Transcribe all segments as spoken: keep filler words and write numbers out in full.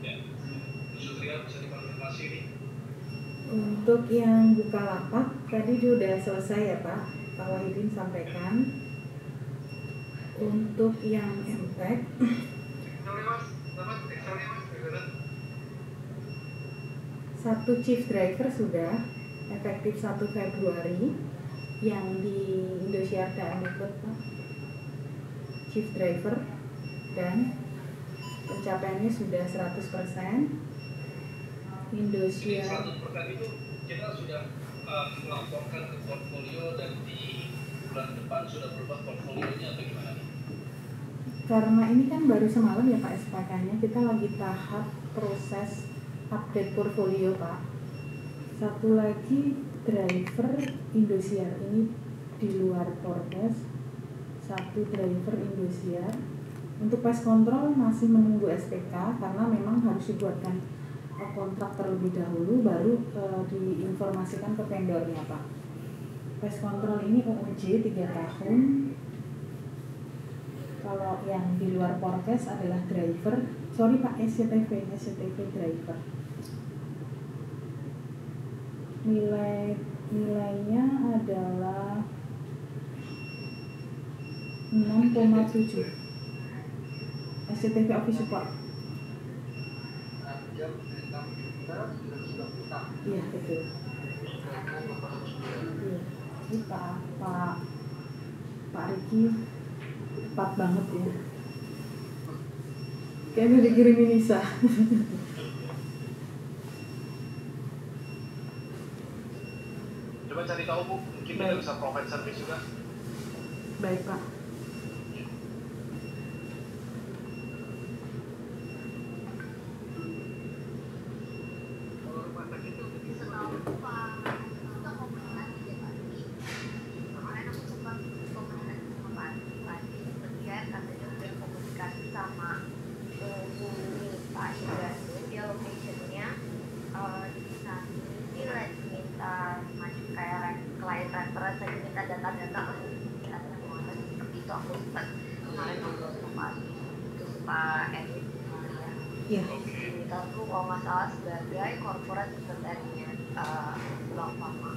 Untuk yang Bukalapak tadi sudah selesai ya Pak, Pak Wahidin sampaikan. Untuk yang M Tech satu chief driver sudah efektif satu Februari yang di Indosiar dan ikut Pak, chief driver, dan pencapaiannya sudah seratus persen. Indosiar seratus persen itu kita sudah uh, melaporkan ke portfolio dan di bulan depan sudah berubah portfolionya atau gimana? Karena ini kan baru semalam ya Pak S P K-nya, kita lagi tahap proses update portfolio Pak. Satu lagi driver Indosiar ini di luar forecast, satu driver Indosiar. Untuk pest control masih menunggu S P K karena memang harus dibuatkan kontrak terlebih dahulu baru e, diinformasikan ke vendornya Pak. Pest control ini U U J tiga tahun. Kalau yang di luar forecast adalah driver, sorry Pak, S C T V, S C T V driver. Nilai nilainya adalah enam koma tujuh. S C T V office support. Iya betul. Iya. Ini Pak Pak Pak Riki tepat banget ya. Kayaknya dikirimin Nisa. Coba cari tahu Bu, mungkin kita bisa provide service juga. Baik Pak. Iya. Kita tuh kalau nggak salah sebagai corporate secretary-nya uh, Bank Pama.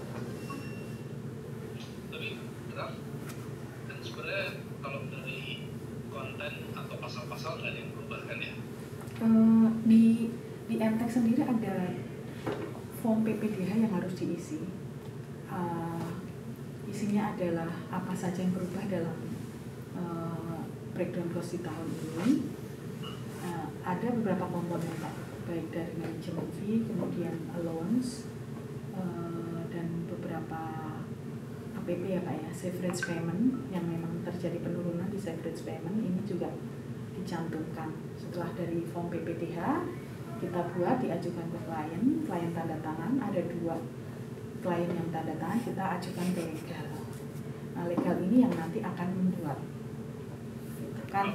Tapi benar, kan sebenarnya kalau dari konten atau pasal-pasal nggak ada yang berubah kan ya? Uh, di di M Tech sendiri ada form P P D H yang harus diisi. Uh, isinya adalah apa saja yang berubah dalam uh, breakdown cost di tahun ini. Uh, ada beberapa komponen Pak, baik dari management fee, kemudian allowance, uh, dan beberapa A P P ya Pak ya, severance payment yang memang terjadi penurunan di severance payment ini juga dicantumkan. Setelah dari form P P T H kita buat, diajukan ke klien, klien tanda tangan, ada dua klien yang tanda tangan, kita ajukan ke legal. Nah legal ini yang nanti akan membuat gitu kan.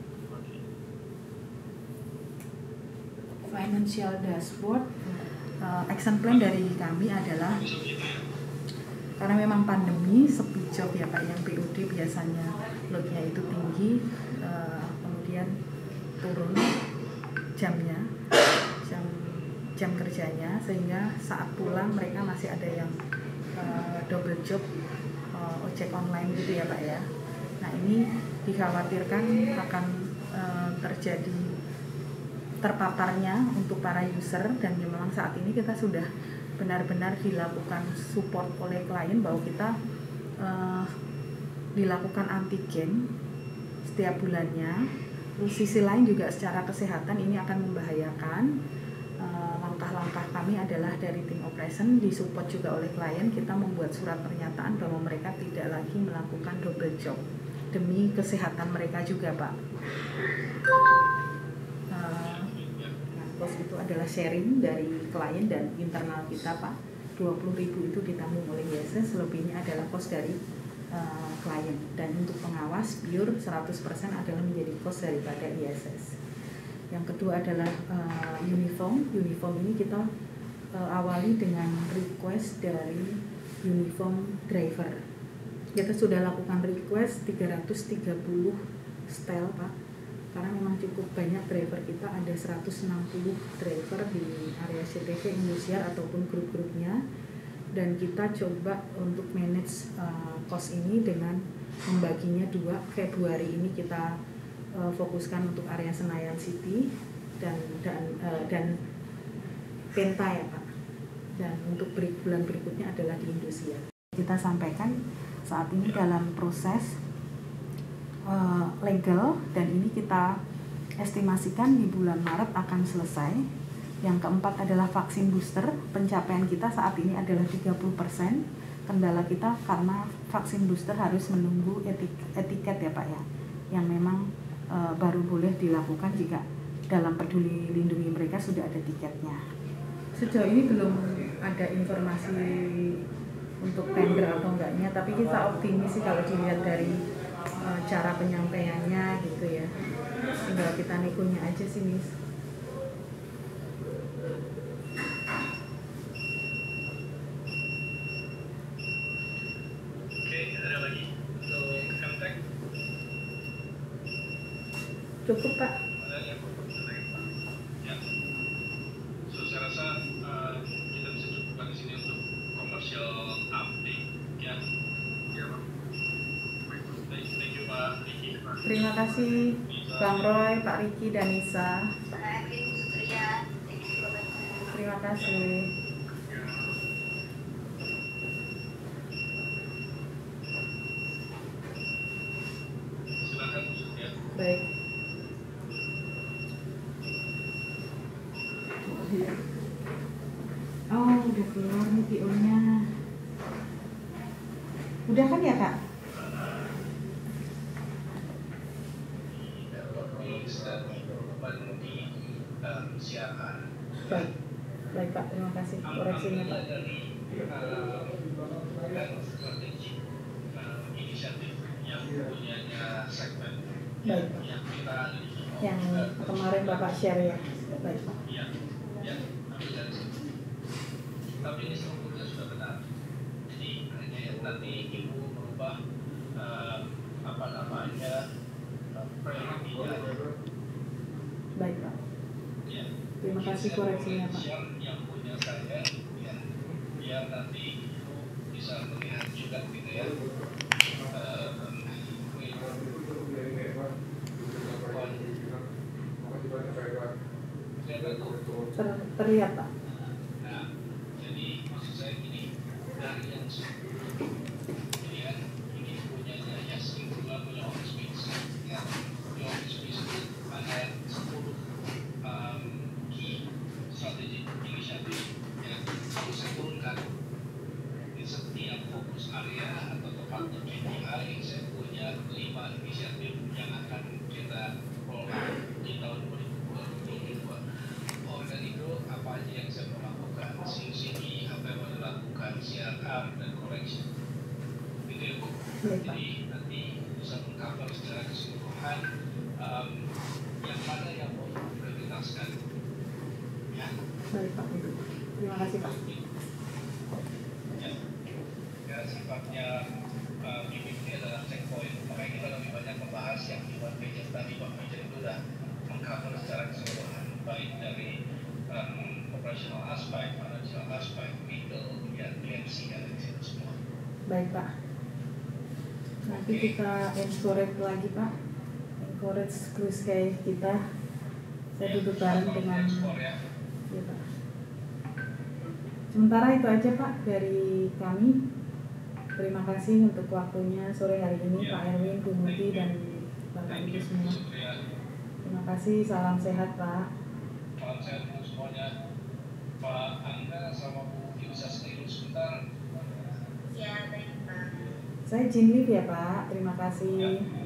Financial dashboard, uh, action plan dari kami adalah karena memang pandemi sepi job ya Pak, yang P U D biasanya loadnya itu tinggi, uh, kemudian turun jamnya, jam jam kerjanya, sehingga saat pulang mereka masih ada yang uh, double job uh, ojek online gitu ya Pak ya. Nah ini dikhawatirkan akan uh, terjadi terpaparnya untuk para user, dan memang saat ini kita sudah benar-benar dilakukan support oleh klien bahwa kita uh, dilakukan antigen setiap bulannya. Terus sisi lain juga secara kesehatan ini akan membahayakan. Uh, langkah-langkah kami adalah dari tim operation disupport juga oleh klien, kita membuat surat pernyataan bahwa mereka tidak lagi melakukan double job demi kesehatan mereka juga Pak. Cost itu adalah sharing dari klien dan internal kita Pak. dua puluh ribu itu ditanggung oleh I S S, selebihnya adalah cost dari uh, klien. Dan untuk pengawas pure seratus persen adalah menjadi cost daripada I S S. Yang kedua adalah uh, uniform. Uniform ini kita uh, awali dengan request dari uniform driver. Kita sudah lakukan request tiga ratus tiga puluh style Pak. karena memang cukup banyak driver kita, ada seratus enam puluh driver di area C T V Indosiar ataupun grup-grupnya, dan kita coba untuk manage uh, cost ini dengan membaginya dua. Februari ini kita uh, fokuskan untuk area Senayan City dan dan uh, dan Penta ya Pak, dan untuk bulan berikutnya adalah di Indosiar. Kita sampaikan saat ini dalam proses Uh, legal, dan ini kita estimasikan di bulan Maret akan selesai. Yang keempat adalah vaksin booster. Pencapaian kita saat ini adalah tiga puluh persen. Kendala kita karena vaksin booster harus menunggu etik, etiket ya Pak ya, yang memang uh, baru boleh dilakukan jika dalam Peduli Lindungi mereka sudah ada tiketnya. Sejauh ini belum ada informasi untuk tender atau enggaknya, tapi kita optimis sih kalau dilihat dari cara penyampaiannya gitu ya. Tinggal kita negonya aja sih, Miss. Oke, ada lagi untuk kontak? Cukup Pak. Ada yang ya. So, saya rasa uh, kita bisa cukupkan di sini untuk commercial update ya. Ya, Pak. Thank you, Pak Riki. Terima kasih Bang Roy, Pak Riki, dan Nisa. Pak Erwin Sutria, thank you banget. Terima kasih. Silakan Bu Sutria. Baik. Oh, udah keluar nih P O-nya. Udah kan ya Kak? Baik, baik Pak, terima kasih koreksinya Pak. Dari strategi inisiatif yang punyanya segmen Baik, yang kita yang kemarin Bapak share ya. Baik Pak. ya ya ambil dari situ. Tapi ini strukturnya sudah benar. Jadi hanya nanti Ibu merubah uh, apa namanya prioritasnya. Baik Pak. Ya. Terima kasih koreksinya Pak. Yang punya saya ya, biar nanti Ibu bisa melihat juga gitu ya. Ter terlihat Pak. Nah, jadi maksud saya gini, dari yang ini ya, ini punyanya Yasin juga punya office space ya, di office space itu ada sepuluh um, key strategic initiative ya, harus saya turunkan di setiap fokus area atau tepatnya K P I. Saya punya lima inisiatif yang akan kita roll out di tahun dua ribu dua puluh dua. Dan itu apa aja yang saya mau lakukan, C C D, apa yang mau dilakukan, C R M, dan collection. Gitu ya Bu. Jadi nanti bisa mengcover secara keseluruhan um, yang mana yang mau diprioritaskan. Ya. Baik Pak. Terima kasih Pak. Ya. Ya, sifatnya uh, B B P adalah checkpoint. Makanya kita lebih banyak membahas yang di one page tadi. One page itu sudah mengcover secara keseluruhan, baik dari Um, operational aspek, financial aspek, legal, ya, P M C, ada di situ semua. Baik Pak. Nanti Oke. kita encourage lagi Pak. Encourage cruise kayak kita. Saya Ya, duduk bareng ekspor, dengan. ekspor, ya. Ya Pak. Sementara itu aja Pak dari kami. Terima kasih untuk waktunya sore hari ini Ya. Pak Erwin, Bu Muti, dan Bapak Thank Ibu you, semua. Sutria. Terima kasih. Salam sehat Pak. Salam sehat untuk semuanya. Pak Angga sama Bu Uki bisa stay dulu sebentar. Ya, baik Pak. Saya Jin Liv ya Pak. Terima kasih. Ya.